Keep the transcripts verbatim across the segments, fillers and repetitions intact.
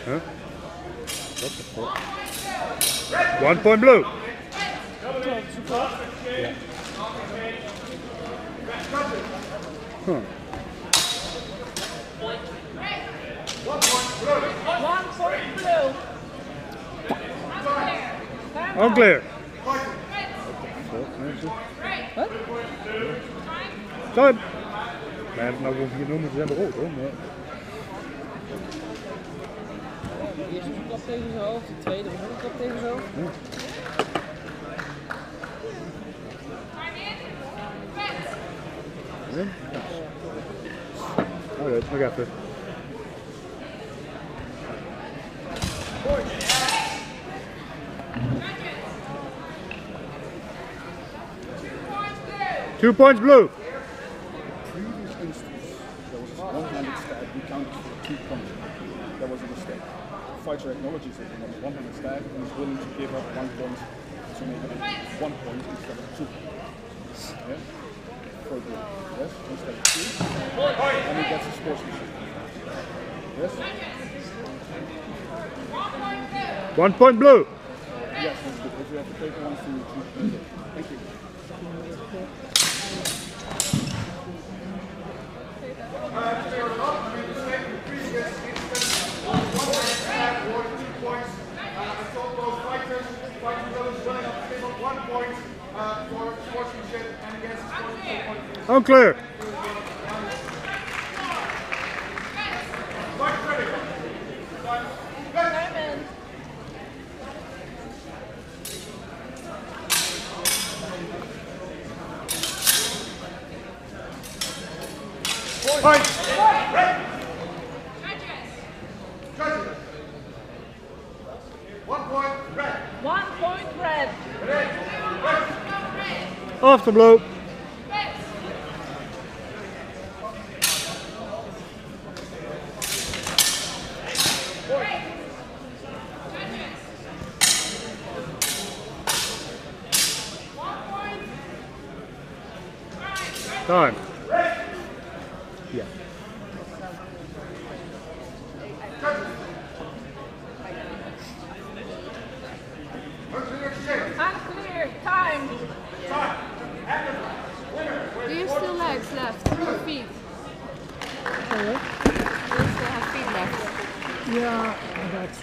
Huh? What the fuck? One point blue. Yeah. Huh. One point blue. Unclear. Wat? Time. Maar nou hoef je noemen, ze hebben rood hoor. Maar... De eerste was een klap tegen zijn hoofd, de tweede was ook een klap tegen zijn hoofd. Ja. Ja. Oké, nog even. Two points blue. Previous instance, there was a one-handed stab, we counted for two points. That was a mistake. The fighter acknowledges it on a one-handed stab and is willing to give up one point to make it one point instead of two. Yeah? For the yes, instead of two. And he gets a sportsmanship. Yes? One point blue. Yes, that's good. If you have to take one to two. Thank you. Unclear. Point. One point red. One point red. After blue. Time. Yeah. Unclear. Time. Do you still legs left? Or feet? Do you still have feet left? Ja, dat.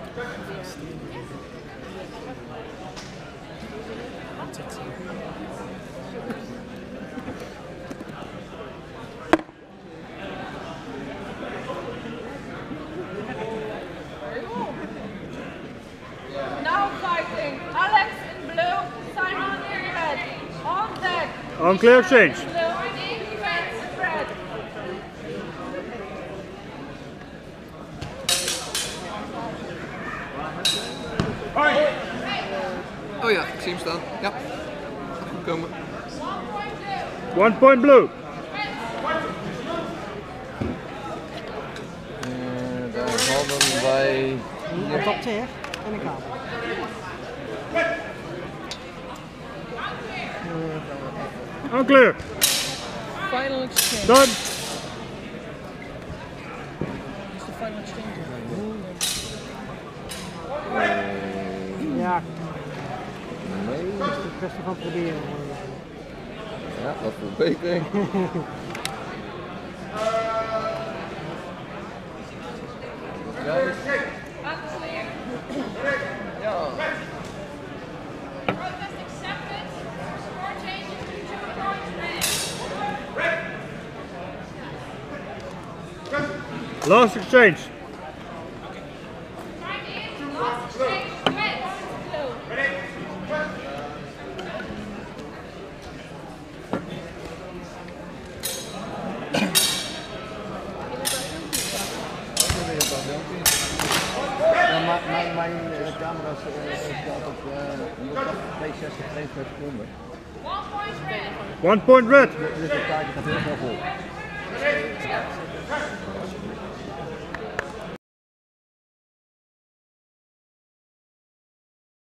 Now fighting. Alex in blue, Simon in red. On deck. Unclear exchange. Blue, defense red. Oh ja, ik zie hem staan. Ja, gaat goed komen. One point blue. Uh, daar hadden wij... Op op zich en ik haal. Unclear. Final exchange. Done. Is de final exchange? Ja, Nee. dat is het beste van proberen. Ja, dat verbetering. Juist. Unclear. Ja. Protest accepted. Score changes to two points red. Last exchange. Time in. Last exchange. Red. Blue. Ja, maar mijn, mijn uh, camera staat op uh, tweehonderdzestig frames per seconde. One point red. One point red. Dus de tijd gaat heel snel vol.